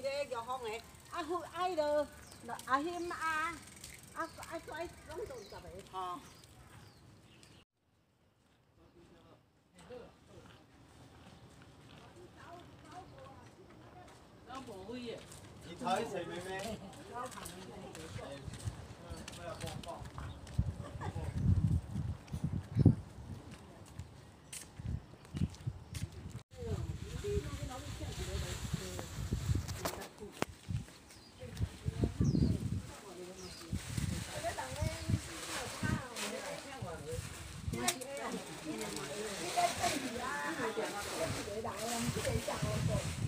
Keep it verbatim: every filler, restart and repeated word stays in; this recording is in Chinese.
咧玉芳诶，啊好爱落阿欣啊，啊啊拽拢做十个。吼。咱无位诶。你头一切妹妹。你在这里啊，你在这里来，你在讲哦。